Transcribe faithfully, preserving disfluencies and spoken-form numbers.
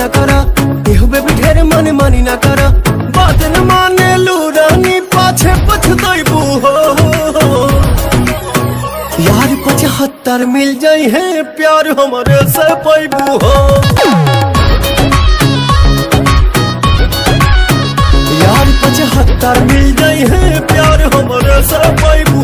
ना करा, एहो बेबी ढेर मन मानी ना करा। बात न माने लू रानी पाछे पछताइबू हो। यार पचहत्तर मिल जाई है प्यार हमारे से पाइबू हो। यार पचहत्तर मिल जाई है प्यार हमारे से पाइबू।